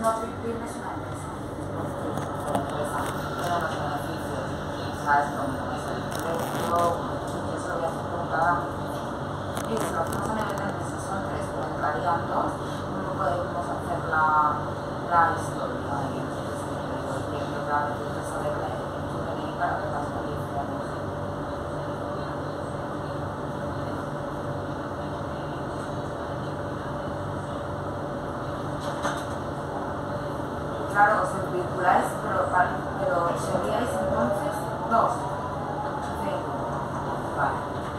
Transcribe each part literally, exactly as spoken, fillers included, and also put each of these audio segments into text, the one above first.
no Tripil es una empresa. Empresa, tiene los beneficios, ¿sabes? Como es el precio, eso lo voy a hacer con cada uno. Y si lo hacemos a nivel de empresa son tres, pero entrarían dos, no podemos hacer la, la historia. Y entonces, yo quiero saber la información para que las condiciones. Claro, os vinculáis, pero, pero seríais entonces dos. Sí. Vale.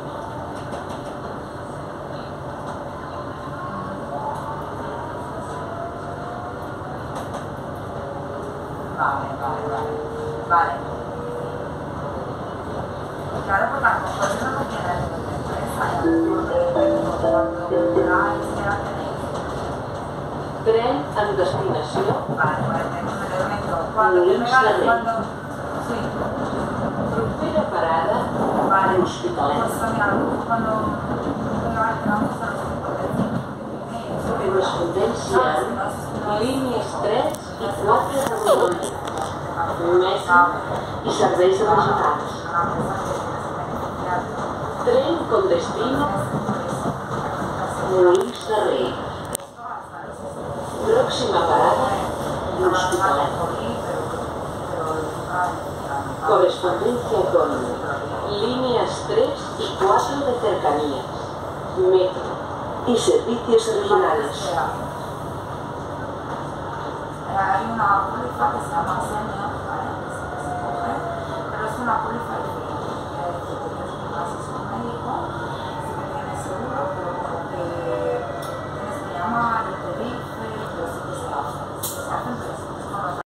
Vale, vale, vale. Vale. Claro, porque a lo mejor eso no tiene la empresa, y a lo mejor cuando vinculáis ya tenéis. Tren amb destinació. Vale, vale, cuando cuando sí. Propera parada vale. L'Hospitalet. Pues mira, cuando vamos a los Correspondència línies tres i quatre de Rodalies, metro i serveis regionals. Tren con destino Molins de Rei. Próxima parada L'Hospitalet. Correspondencia con líneas tres y cuatro de cercanías, metro y servicios regionales. Hay una pública que se llama